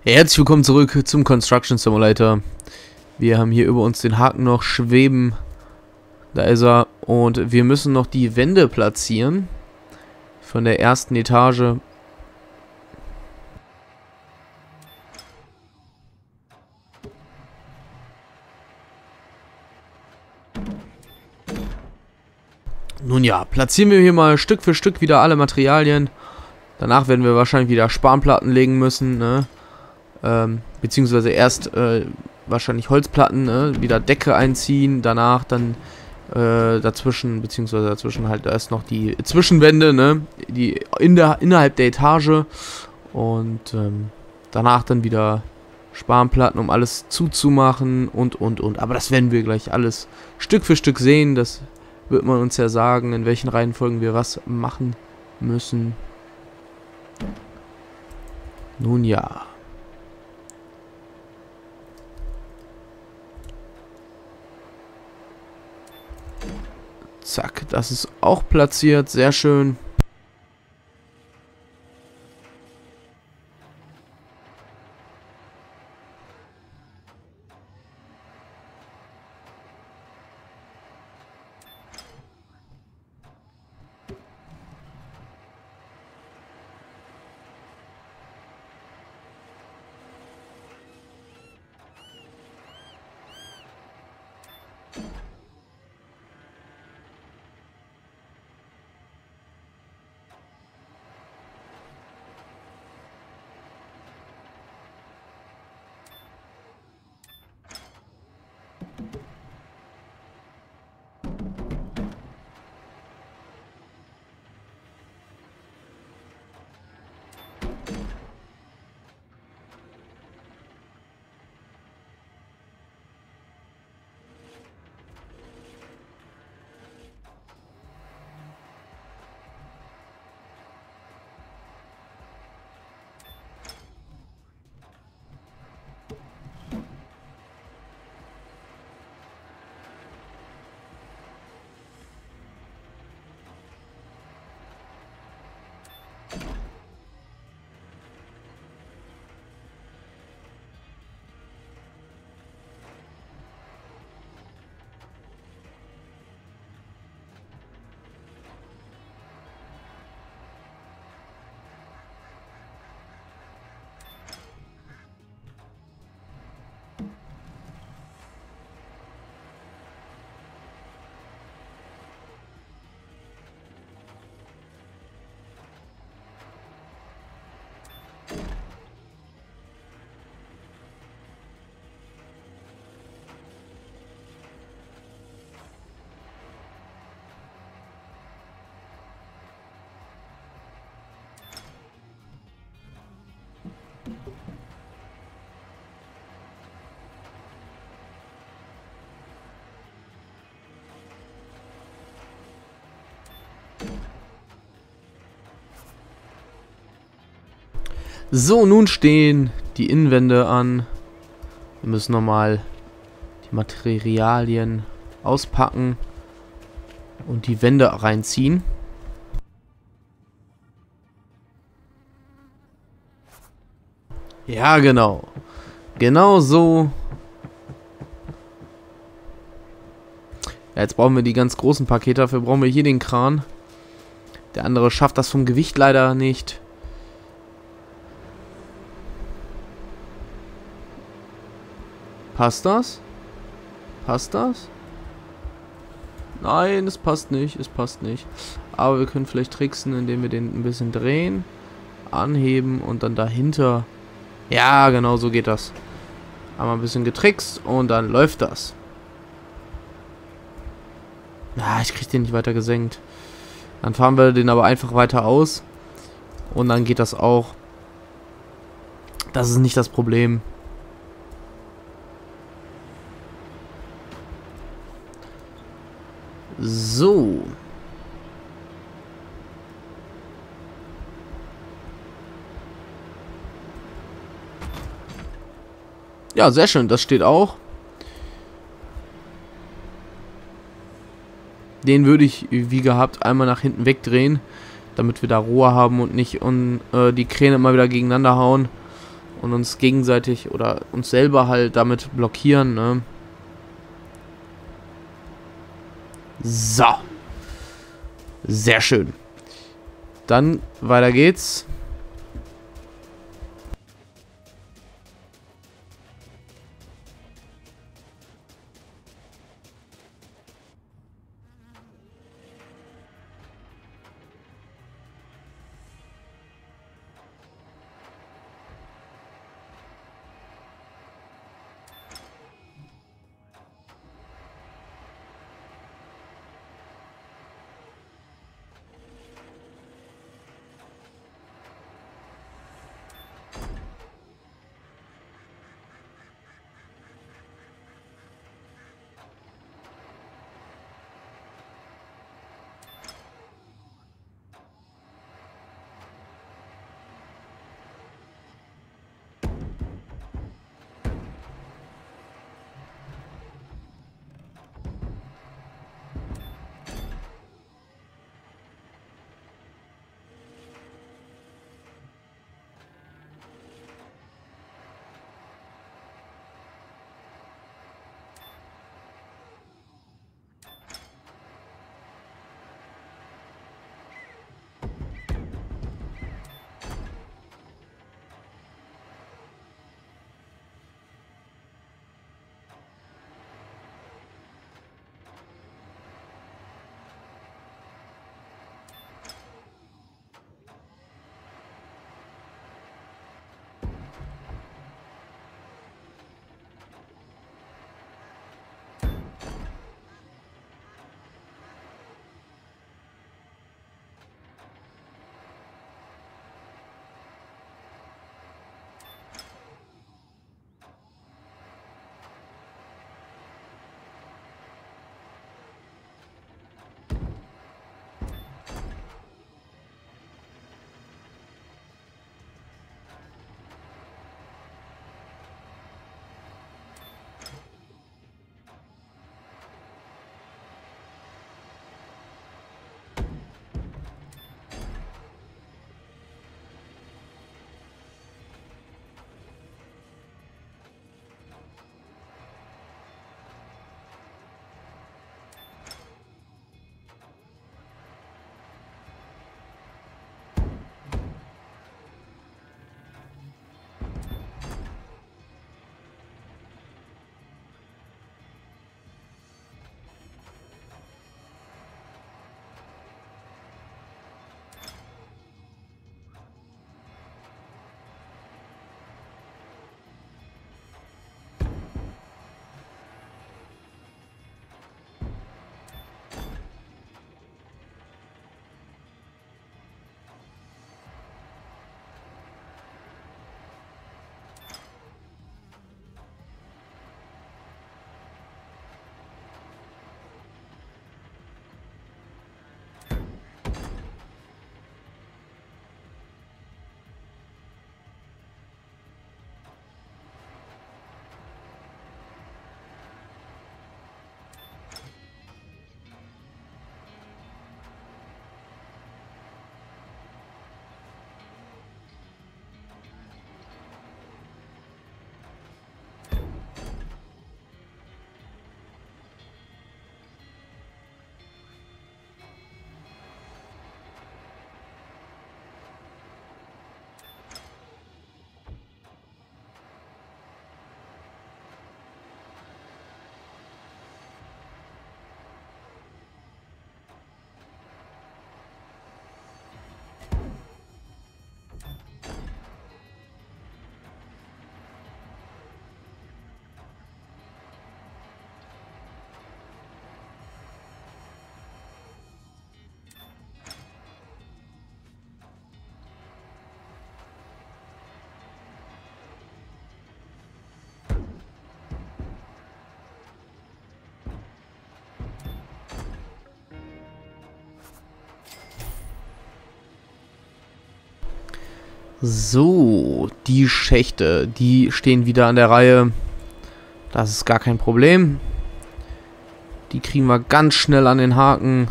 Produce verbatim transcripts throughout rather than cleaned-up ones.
Herzlich willkommen zurück zum Construction Simulator. Wir haben hier über uns den Haken noch schweben. Da ist er. Und wir müssen noch die Wände platzieren. Von der ersten Etage. Nun ja, platzieren wir hier mal Stück für Stück wieder alle Materialien. Danach werden wir wahrscheinlich wieder Spanplatten legen müssen, ne? Ähm, beziehungsweise erst äh, wahrscheinlich Holzplatten, ne? Wieder Decke einziehen, danach dann äh, dazwischen, beziehungsweise dazwischen halt erst noch die Zwischenwände, ne? Die in der, innerhalb der Etage und ähm, danach dann wieder Spanplatten, um alles zuzumachen und und und. Aber das werden wir gleich alles Stück für Stück sehen. Das wird man uns ja sagen, in welchen Reihenfolgen wir was machen müssen. Nun ja. Zack, das ist auch platziert. Sehr schön. So, nun stehen die Innenwände an. Wir müssen nochmal die Materialien auspacken und die Wände reinziehen. Ja, genau. Genau so. Ja, jetzt brauchen wir die ganz großen Pakete. Dafür brauchen wir hier den Kran. Der andere schafft das vom Gewicht leider nicht. Passt das? Passt das? Nein, es passt nicht. Es passt nicht. Aber wir können vielleicht tricksen, indem wir den ein bisschen drehen, anheben und dann dahinter. Ja, genau so geht das. Einmal ein bisschen getrickst und dann läuft das. Ah, ich krieg den nicht weiter gesenkt. Dann fahren wir den aber einfach weiter aus. Und dann geht das auch. Das ist nicht das Problem. So. Ja, sehr schön. Das steht auch. Den würde ich, wie gehabt, einmal nach hinten wegdrehen, damit wir da Ruhe haben und nicht und, äh, die Kräne immer wieder gegeneinander hauen. und uns gegenseitig oder uns selber halt damit blockieren, ne? So. Sehr schön. Dann weiter geht's. So, die Schächte, die stehen wieder an der Reihe. Das ist gar kein Problem. Die kriegen wir ganz schnell an den Haken.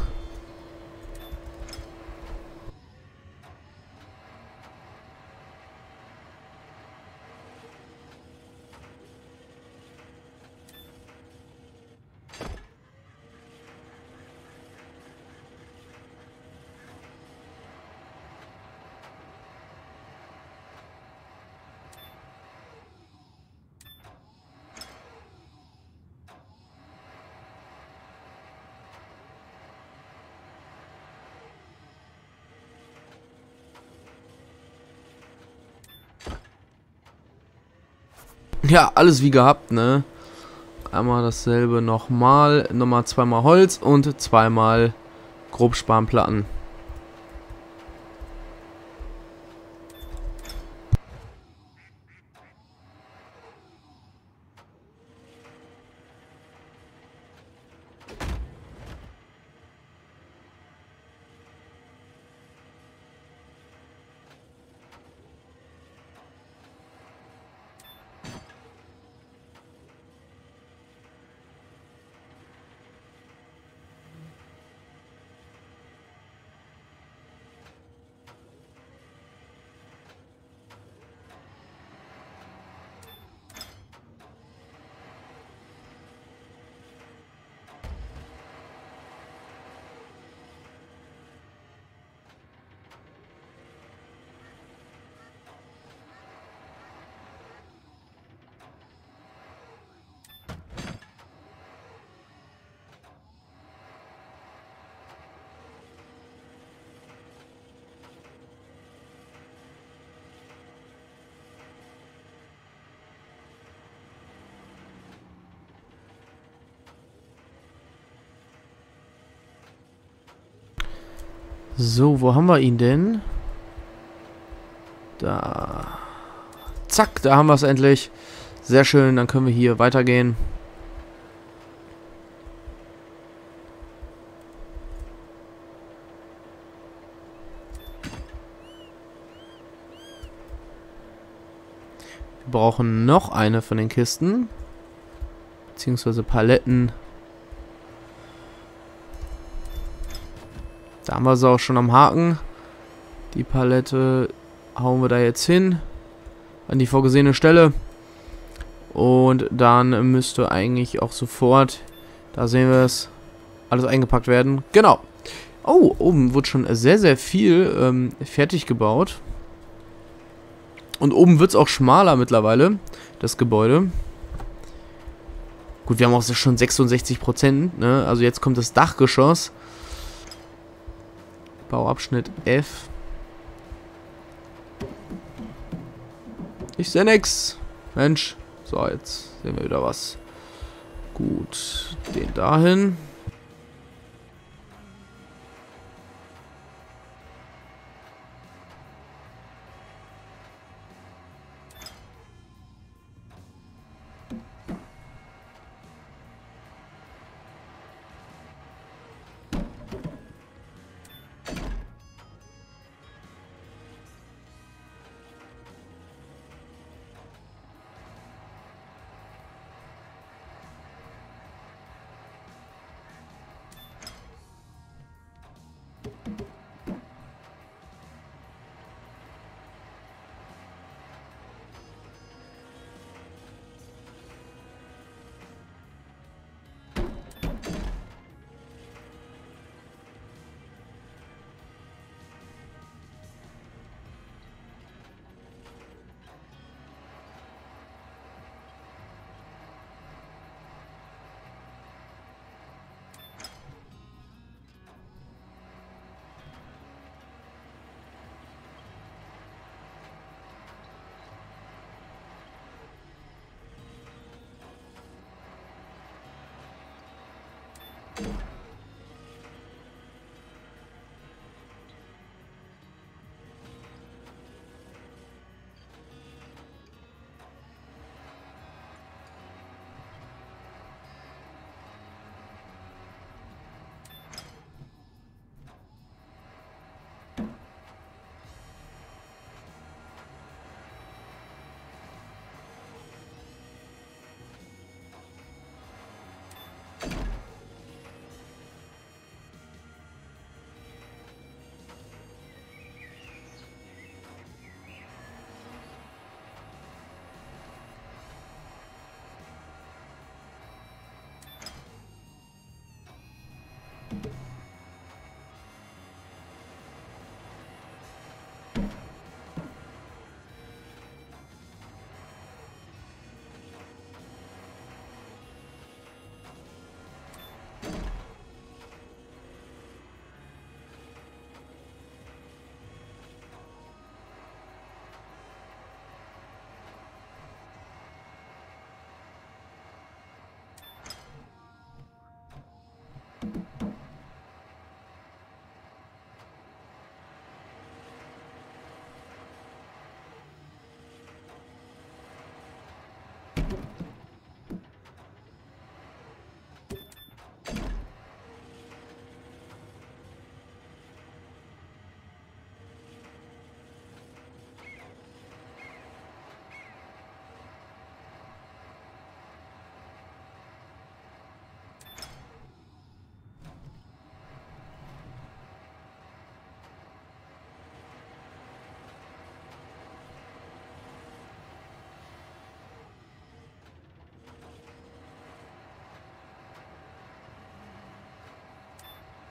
Ja, alles wie gehabt, ne? Einmal dasselbe nochmal. Nochmal zweimal Holz und zweimal Grobspanplatten. So, wo haben wir ihn denn? Da. Zack, da haben wir es endlich. Sehr schön, dann können wir hier weitergehen. Wir brauchen noch eine von den Kisten. Beziehungsweise Paletten. Da haben wir sie auch schon am Haken. Die Palette hauen wir da jetzt hin. An die vorgesehene Stelle. Und dann müsste eigentlich auch sofort, da sehen wir es, alles eingepackt werden. Genau. Oh, oben wird schon sehr, sehr viel ähm, fertig gebaut. Und oben wird es auch schmaler mittlerweile, das Gebäude. Gut, wir haben auch schon sechsundsechzig Prozent, ne? Also jetzt kommt das Dachgeschoss. Bauabschnitt F. Ich sehe nix. Mensch. So, jetzt sehen wir wieder was. Gut. Den dahin.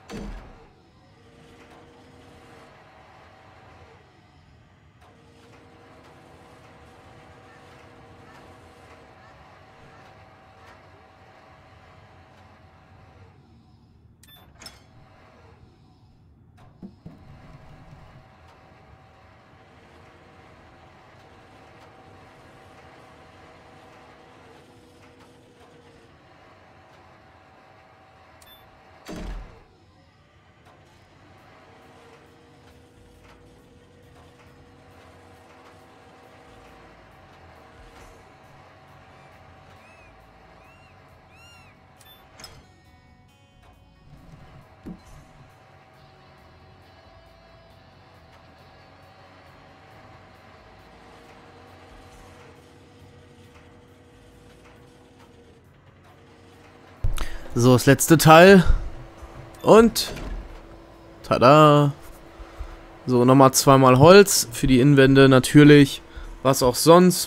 So, das letzte Teil. Und tada. So, nochmal zweimal Holz für die Innenwände natürlich. Was auch sonst.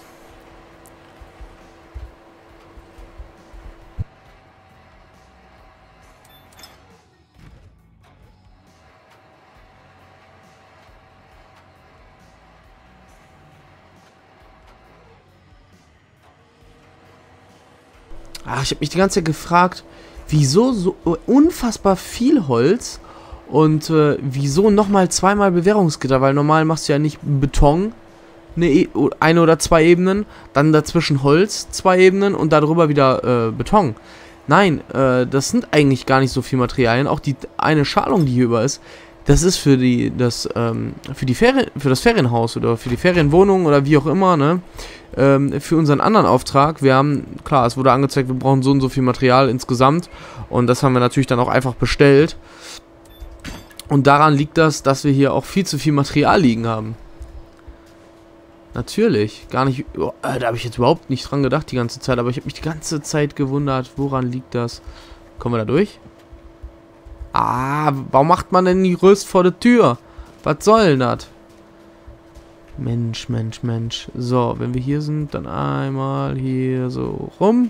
Ah, ich habe mich die ganze Zeit gefragt, wieso so unfassbar viel Holz und äh, wieso nochmal zweimal Bewährungsgitter, weil normal machst du ja nicht Beton, eine, e eine oder zwei Ebenen, dann dazwischen Holz, zwei Ebenen und darüber wieder äh, Beton. Nein, äh, das sind eigentlich gar nicht so viel Materialien, auch die eine Schalung, die hier über ist, das ist für die, das, ähm, für die Ferien, für das Ferienhaus oder für die Ferienwohnung oder wie auch immer, ne? Ähm, für unseren anderen Auftrag. Wir haben, klar, es wurde angezeigt, wir brauchen so und so viel Material insgesamt. Und das haben wir natürlich dann auch einfach bestellt. Und daran liegt das, dass wir hier auch viel zu viel Material liegen haben. Natürlich, gar nicht, oh, äh, da habe ich jetzt überhaupt nicht dran gedacht die ganze Zeit, aber ich habe mich die ganze Zeit gewundert, woran liegt das? Kommen wir da durch? Ah, warum macht man denn die Röst vor der Tür? Was soll denn das? Mensch, Mensch, Mensch. So, wenn wir hier sind, dann einmal hier so rum.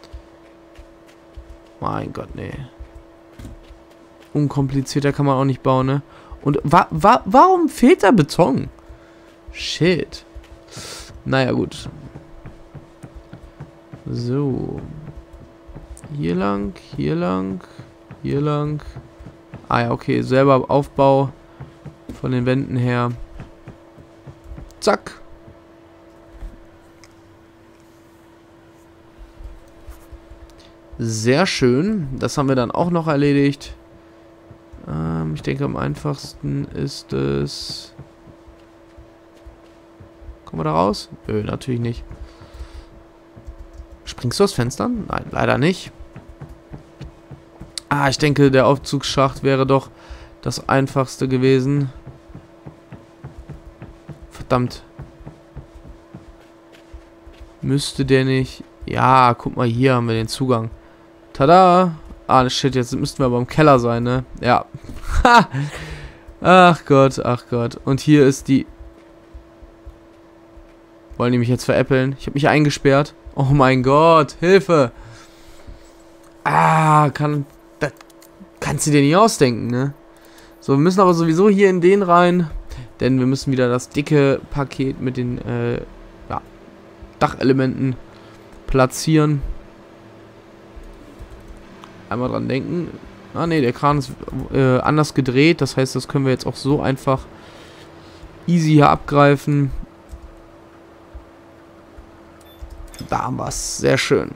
Mein Gott, nee. Unkomplizierter kann man auch nicht bauen, ne? Und wa wa warum fehlt da Beton? Shit. Naja, gut. So. Hier lang, hier lang, hier lang. Ah ja, okay, selber Aufbau von den Wänden her. Zack. Sehr schön. Das haben wir dann auch noch erledigt. Ähm, ich denke, am einfachsten ist es... Kommen wir da raus? Nö, natürlich nicht. Springst du aus Fenstern? Nein, leider nicht. Ah, ich denke, der Aufzugsschacht wäre doch das einfachste gewesen. Verdammt. Müsste der nicht... Ja, guck mal, hier haben wir den Zugang. Tada! Ah, shit, jetzt müssten wir aber im Keller sein, ne? Ja. Ach Gott, ach Gott. Und hier ist die... Wollen die mich jetzt veräppeln? Ich habe mich eingesperrt. Oh mein Gott, Hilfe! Ah, kann... Das kannst du dir nicht ausdenken, ne? So, wir müssen aber sowieso hier in den rein. Denn wir müssen wieder das dicke Paket mit den äh, ja, Dachelementen platzieren. Einmal dran denken. Ah ne, der Kran ist äh, anders gedreht. Das heißt, das können wir jetzt auch so einfach easy hier abgreifen. Da haben wir es. Sehr schön.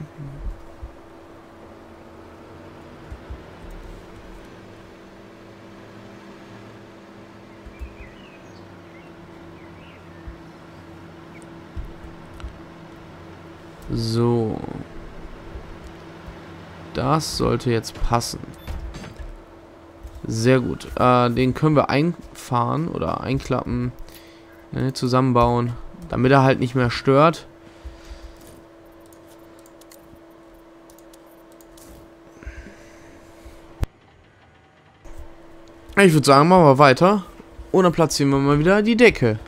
So. Das sollte jetzt passen. Sehr gut. Äh, den können wir einfahren oder einklappen. Ne, zusammenbauen. Damit er halt nicht mehr stört. Ich würde sagen, machen wir weiter. Und dann platzieren wir mal wieder die Decke.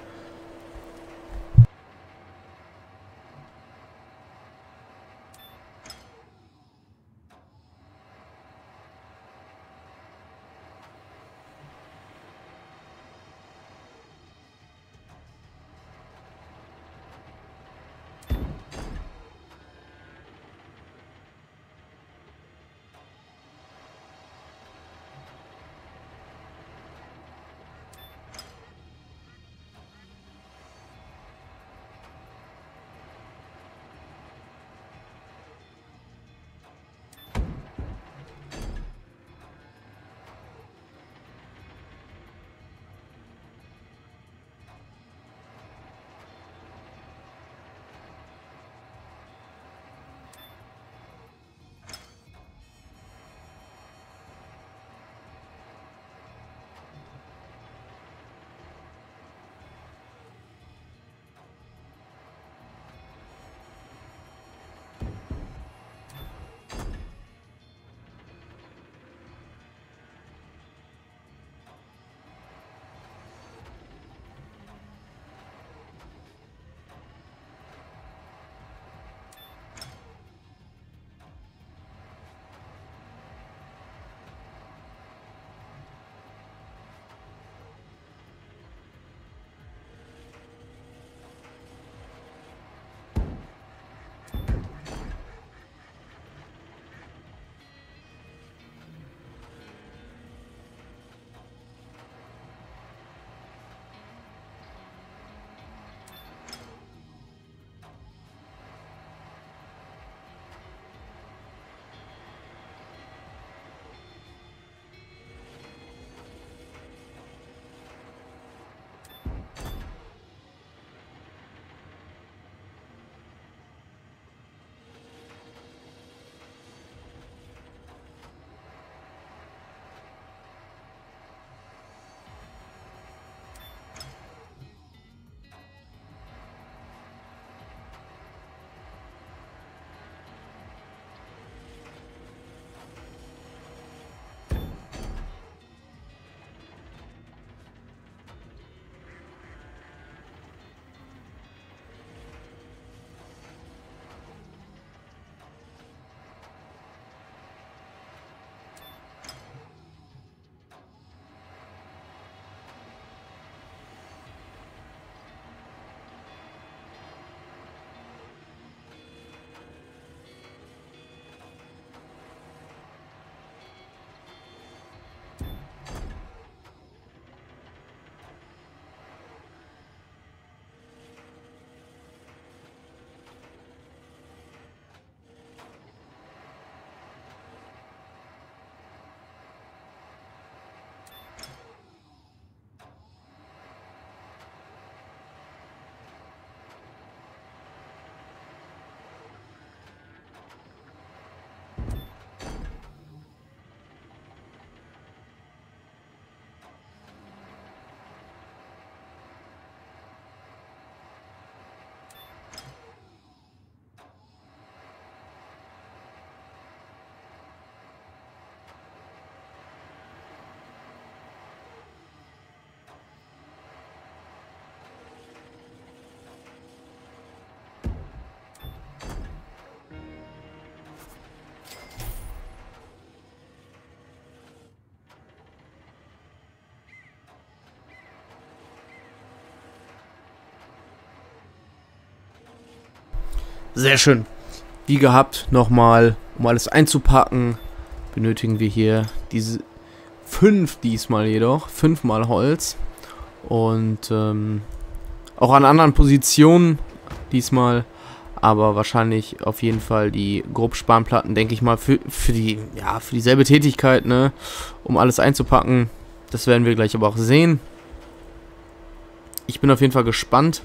Sehr schön. Wie gehabt, nochmal, um alles einzupacken, benötigen wir hier diese fünf diesmal jedoch. Fünfmal Holz. Und ähm, auch an anderen Positionen diesmal. Aber wahrscheinlich auf jeden Fall die Grobspanplatten, denke ich mal, für, für die, ja, für dieselbe Tätigkeit, ne? Um alles einzupacken. Das werden wir gleich aber auch sehen. Ich bin auf jeden Fall gespannt.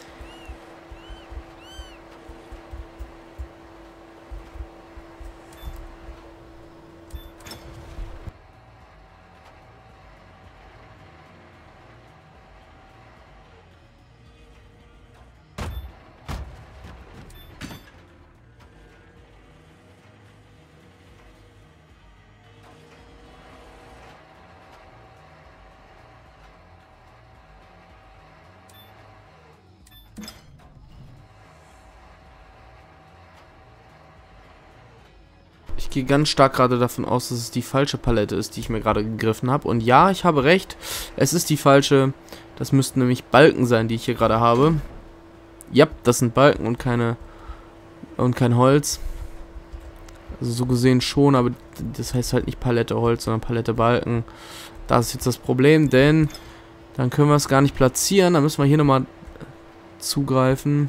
Ich gehe ganz stark gerade davon aus, dass es die falsche Palette ist, die ich mir gerade gegriffen habe. Und ja, ich habe recht. Es ist die falsche. Das müssten nämlich Balken sein, die ich hier gerade habe. Ja, das sind Balken und keine und kein Holz. Also so gesehen schon, aber das heißt halt nicht Palette Holz, sondern Palette Balken. Das ist jetzt das Problem, denn dann können wir es gar nicht platzieren. Dann müssen wir hier nochmal zugreifen.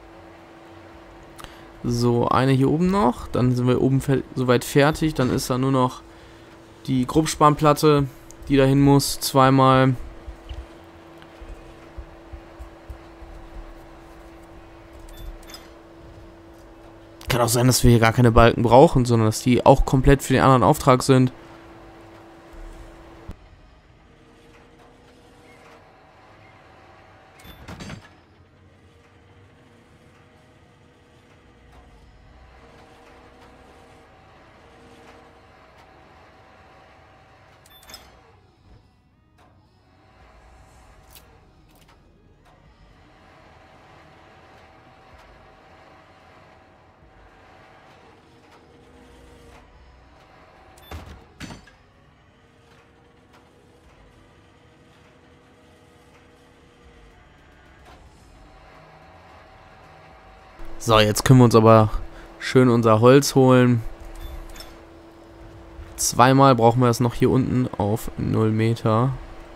So, eine hier oben noch. Dann sind wir oben fe soweit fertig. Dann ist da nur noch die Grobspanplatte, die dahin muss. Zweimal. Kann auch sein, dass wir hier gar keine Balken brauchen, sondern dass die auch komplett für den anderen Auftrag sind. So, jetzt können wir uns aber schön unser Holz holen. Zweimal brauchen wir es noch hier unten auf null Meter.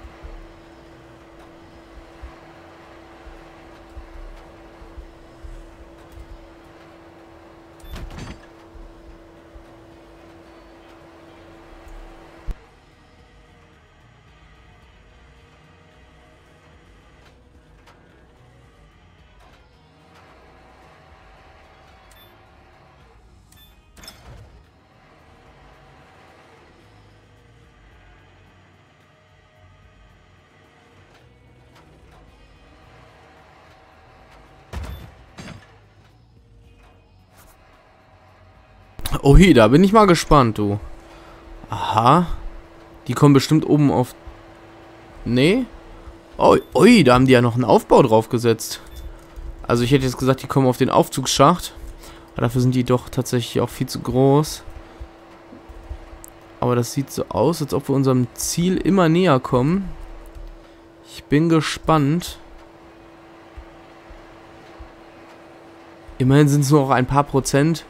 Oh, hier, da bin ich mal gespannt, du. Aha. Die kommen bestimmt oben auf... Nee? Oh, ui, da haben die ja noch einen Aufbau drauf gesetzt. Also ich hätte jetzt gesagt, die kommen auf den Aufzugsschacht. Aber dafür sind die doch tatsächlich auch viel zu groß. Aber das sieht so aus, als ob wir unserem Ziel immer näher kommen. Ich bin gespannt. Immerhin sind es nur noch ein paar Prozent.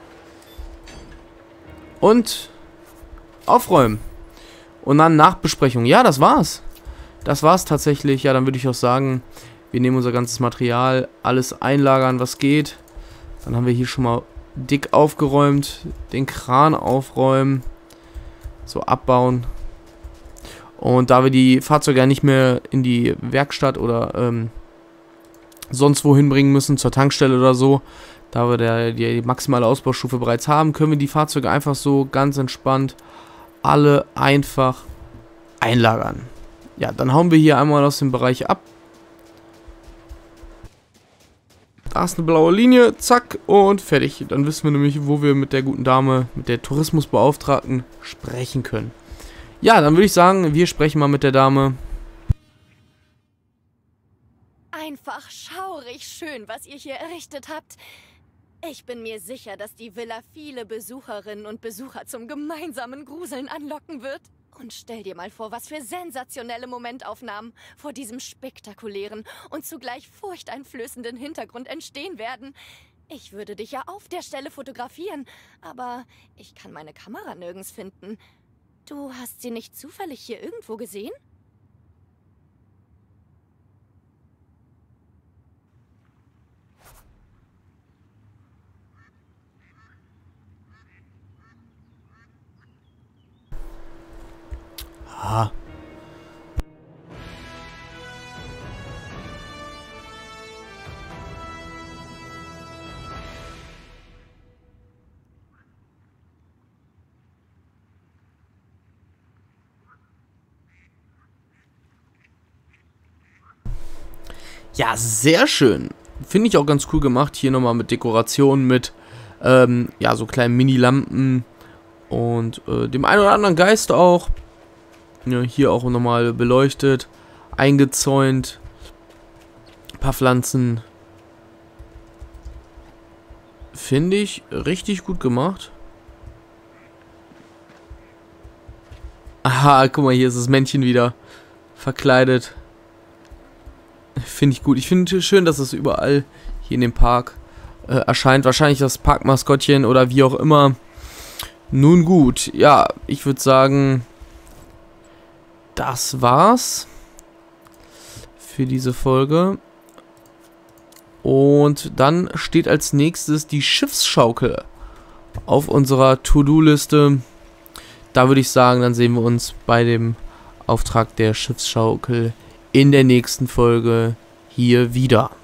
Und aufräumen. Und dann Nachbesprechung. Ja, das war's. Das war's tatsächlich. Ja, dann würde ich auch sagen, wir nehmen unser ganzes Material, alles einlagern, was geht. Dann haben wir hier schon mal dick aufgeräumt. Den Kran aufräumen. So abbauen. Und da wir die Fahrzeuge ja nicht mehr in die Werkstatt oder ähm, sonst wohin bringen müssen, zur Tankstelle oder so, da wir der, die maximale Ausbaustufe bereits haben, können wir die Fahrzeuge einfach so ganz entspannt alle einfach einlagern. Ja, dann hauen wir hier einmal aus dem Bereich ab. Da ist eine blaue Linie, zack, und fertig. Dann wissen wir nämlich, wo wir mit der guten Dame, mit der Tourismusbeauftragten sprechen können. Ja, dann würde ich sagen, wir sprechen mal mit der Dame. Einfach schaurig schön, was ihr hier errichtet habt. Ich bin mir sicher, dass die Villa viele Besucherinnen und Besucher zum gemeinsamen Gruseln anlocken wird. Und stell dir mal vor, was für sensationelle Momentaufnahmen vor diesem spektakulären und zugleich furchteinflößenden Hintergrund entstehen werden. Ich würde dich ja auf der Stelle fotografieren, aber ich kann meine Kamera nirgends finden. Du hast sie nicht zufällig hier irgendwo gesehen? Ah. Ja, sehr schön. Finde ich auch ganz cool gemacht. Hier nochmal mit Dekorationen, mit ähm, ja, so kleinen Mini-Lampen und äh, dem einen oder anderen Geist auch. Ja, hier auch nochmal beleuchtet, eingezäunt. Ein paar Pflanzen. Finde ich richtig gut gemacht. Aha, guck mal, hier ist das Männchen wieder verkleidet. Finde ich gut. Ich finde es schön, dass es überall hier in dem Park äh, erscheint. Wahrscheinlich das Parkmaskottchen oder wie auch immer. Nun gut, ja, ich würde sagen, das war's für diese Folge. Und dann steht als nächstes die Schiffsschaukel auf unserer To-Do-Liste. Da würde ich sagen, dann sehen wir uns bei dem Auftrag der Schiffsschaukel in der nächsten Folge hier wieder.